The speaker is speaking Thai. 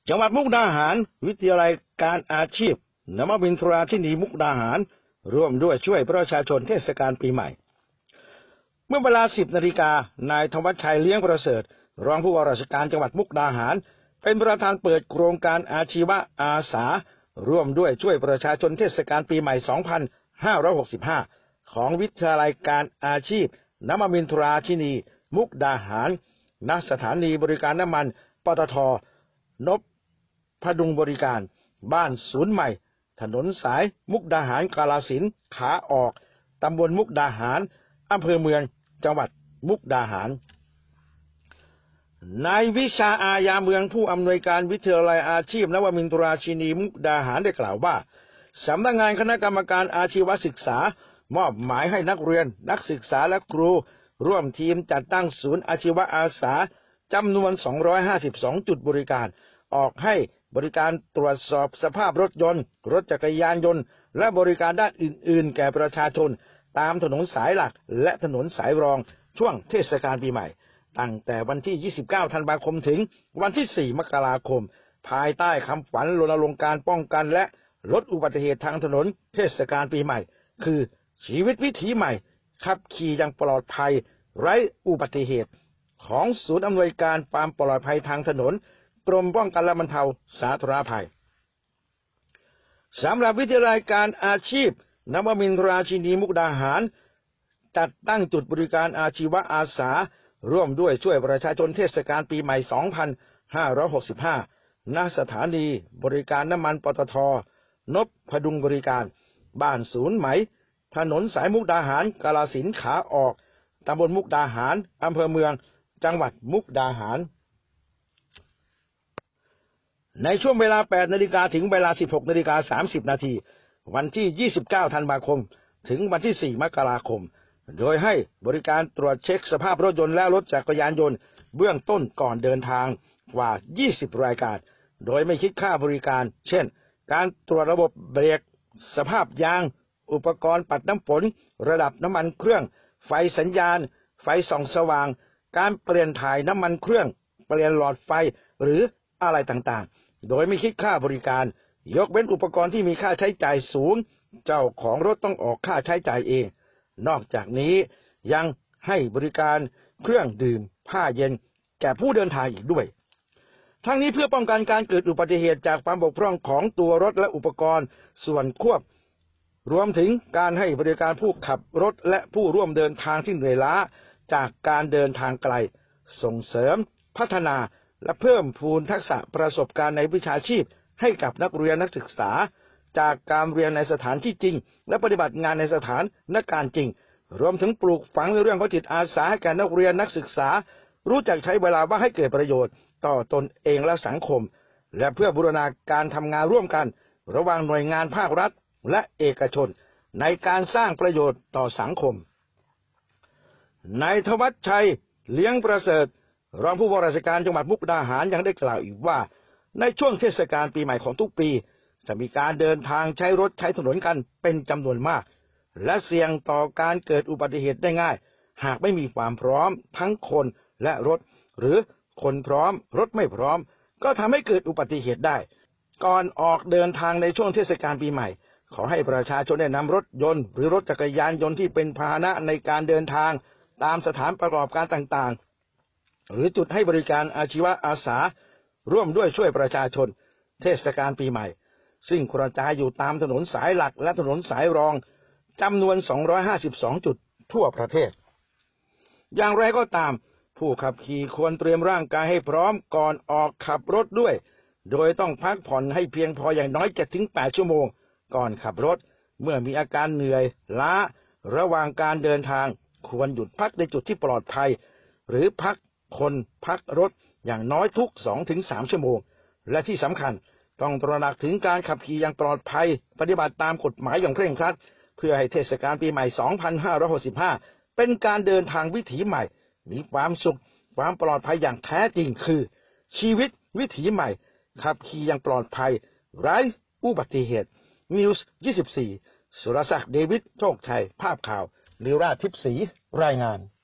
จังหวัดมุกดาหารวิทยาลัยการอาชีพนวมินทราธินีมุกดาหารร่วมด้วยช่วยประชาชนเทศกาลปีใหม่เมื่อเวลา 10 นาฬิกานายธวัชชัยเลี้ยงประเสริฐรองผู้ว่าราชการจังหวัดมุกดาหารเป็นประธานเปิดโครงการอาชีวะอาสาร่วมด้วยช่วยประชาชนเทศกาลปีใหม่ 2565 ของวิทยาลัยการอาชีพนวมินทราธินีมุกดาหารณสถานีบริการน้ำมันปตท.นพดุงบริการบ้านศูนย์ใหม่ถนนสายมุกดาหารกาฬสินธุ์ขาออกตำบลมุกดาหารอำเภอเมืองจังหวัดมุกดาหารนายวิชาอาญาเมืองผู้อำนวยการวิทยาลัยอาชีพนวมินทราธินีมุกดาหารได้กล่าวว่าสำนักงานคณะกรรมการอาชีวศึกษามอบหมายให้นักเรียนนักศึกษาและครูร่วมทีมจัดตั้งศูนย์อาชีวะอาสาจำนวน252จุดบริการออกให้บริการตรวจสอบสภาพรถยนต์รถจักรยานยนต์และบริการด้านอื่นๆแก่ประชาชนตามถนนสายหลักและถนนสายรองช่วงเทศกาลปีใหม่ตั้งแต่วันที่ 29 ธันวาคมถึงวันที่ 4 มกราคมภายใต้คำฝันรณรงค์การป้องกันและลดอุบัติเหตุทางถนนเทศกาลปีใหม่คือชีวิตวิถีใหม่ขับขี่อย่างปลอดภัยไร้อุบัติเหตุของศูนย์อำนวยการความปลอดภัยทางถนนกรมป้องกันและบรรเทาสาธารณภัยสำหรับวิทยาลัยการอาชีพนวมินทราธินีมุกดาหารจัดตั้งจุดบริการอาชีวะอาสาร่วมด้วยช่วยประชาชนเทศกาลปีใหม่ 2565 ณ สถานีบริการน้ำมันปตท.นพดุงบริการบ้านศูนย์ไหมถนนสายมุกดาหารกาฬสินธุ์ขาออกตำบลมุกดาหารอำเภอเมืองจังหวัดมุกดาหารในช่วงเวลา 8 นาฬิกาถึงเวลา 16 นาฬิกา 30 นาทีวันที่ 29 ธันวาคมถึงวันที่ 4 มกราคมโดยให้บริการตรวจเช็คสภาพรถยนต์และรถจักรยานยนต์เบื้องต้นก่อนเดินทางกว่า 20 รายการโดยไม่คิดค่าบริการเช่นการตรวจระบบเบรกสภาพยางอุปกรณ์ปัดน้ำฝนระดับน้ำมันเครื่องไฟสัญญาณไฟส่องสว่างการเปลี่ยนถ่ายน้ำมันเครื่องเปลี่ยนหลอดไฟหรืออะไรต่างๆโดยไม่คิดค่าบริการยกเว้นอุปกรณ์ที่มีค่าใช้จ่ายสูงเจ้าของรถต้องออกค่าใช้จ่ายเองนอกจากนี้ยังให้บริการเครื่องดื่มผ้าเย็นแก่ผู้เดินทางอีกด้วยทั้งนี้เพื่อป้องกันการเกิดอุบัติเหตุจากความบกพร่องของตัวรถและอุปกรณ์ส่วนควบรวมถึงการให้บริการผู้ขับรถและผู้ร่วมเดินทางที่เหนื่อยล้าจากการเดินทางไกลส่งเสริมพัฒนาและเพิ่มพูนทักษะประสบการณ์ในวิชาชีพให้กับนักเรียนนักศึกษาจากการเรียนในสถานที่จริงและปฏิบัติงานในสถานการณ์จริงรวมถึงปลูกฝังในเรื่องของจิตอาสาให้แก่นักเรียนนักศึกษารู้จักใช้เวลาว่างให้เกิดประโยชน์ต่อตนเองและสังคมและเพื่อบูรณาการทำงานร่วมกันระหว่างหน่วยงานภาครัฐและเอกชนในการสร้างประโยชน์ต่อสังคมนายธวัชชัยเลี้ยงประเสริฐรองผู้ว่าราชการจังหวัดมุกดาหารยังได้กล่าวอีกว่าในช่วงเทศกาลปีใหม่ของทุกปีจะมีการเดินทางใช้รถใช้ถนนกันเป็นจำนวนมากและเสี่ยงต่อการเกิดอุบัติเหตุได้ง่ายหากไม่มีความพร้อมทั้งคนและรถหรือคนพร้อมรถไม่พร้อมก็ทำให้เกิดอุบัติเหตุได้ก่อนออกเดินทางในช่วงเทศกาลปีใหม่ขอให้ประชาชนได้นำรถยนต์หรือรถจักรยานยนต์ที่เป็นพาหนะในการเดินทางตามสถานประกอบการต่างๆหรือจุดให้บริการอาชีวะอาสาร่วมด้วยช่วยประชาชนเทศกาลปีใหม่ซึ่งกระจายอยู่ตามถนนสายหลักและถนนสายรองจำนวน252จุดทั่วประเทศอย่างไรก็ตามผู้ขับขี่ควรเตรียมร่างกายให้พร้อมก่อนออกขับรถด้วยโดยต้องพักผ่อนให้เพียงพออย่างน้อย 7-8 ชั่วโมงก่อนขับรถเมื่อมีอาการเหนื่อยล้าระหว่างการเดินทางควรหยุดพักในจุดที่ปลอดภัยหรือพักคนพักรถอย่างน้อยทุก 2-3 ชั่วโมงและที่สำคัญต้องตระหนักถึงการขับขี่อย่างปลอดภัยปฏิบัติตามกฎหมายอย่างเคร่งครัดเพื่อให้เทศกาลปีใหม่ 2565 เป็นการเดินทางวิถีใหม่มีความสุขความปลอดภัยอย่างแท้จริงคือชีวิตวิถีใหม่ขับขี่อย่างปลอดภัยไร้อุบัติเหตุนิวส์ 24 สุรศักดิ์ เดวิด โชคชัยภาพข่าวนิราชทิพย์ศรีรายงาน